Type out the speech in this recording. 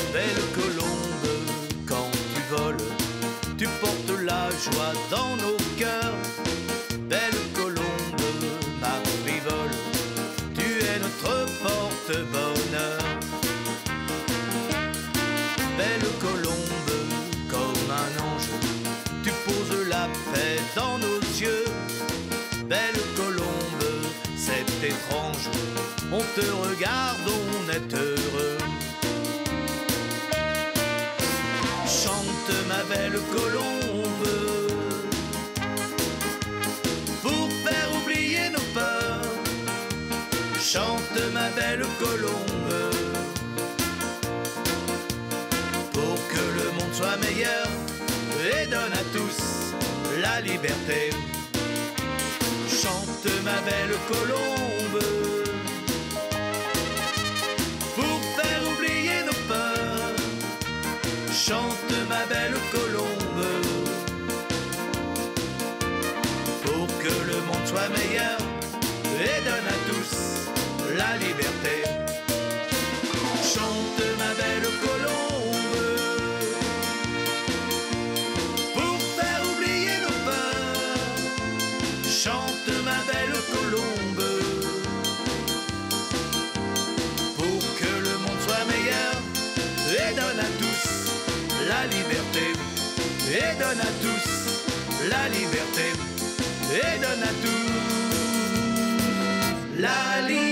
Belle colombe, quand tu voles, tu portes la joie dans nos cœurs. Belle colombe, ma frivole, tu es notre porte-bonheur. Belle colombe, comme un ange, tu poses la paix dans nos yeux. Belle colombe, c'est étrange, on te regarde, on est heureux. Chante ma belle colombe, pour faire oublier nos peurs. Chante ma belle colombe, pour que le monde soit meilleur et donne à tous la liberté. Chante ma belle colombe, pour faire oublier nos peurs. Chante ma belle colombe, pour que le monde soit meilleur et donne à tous la liberté. Chante ma belle colombe, pour faire oublier nos peurs. Chante ma belle colombe, pour que le monde soit meilleur et donne à tous la liberté, et donne à tous la liberté, et donne à tous la liberté.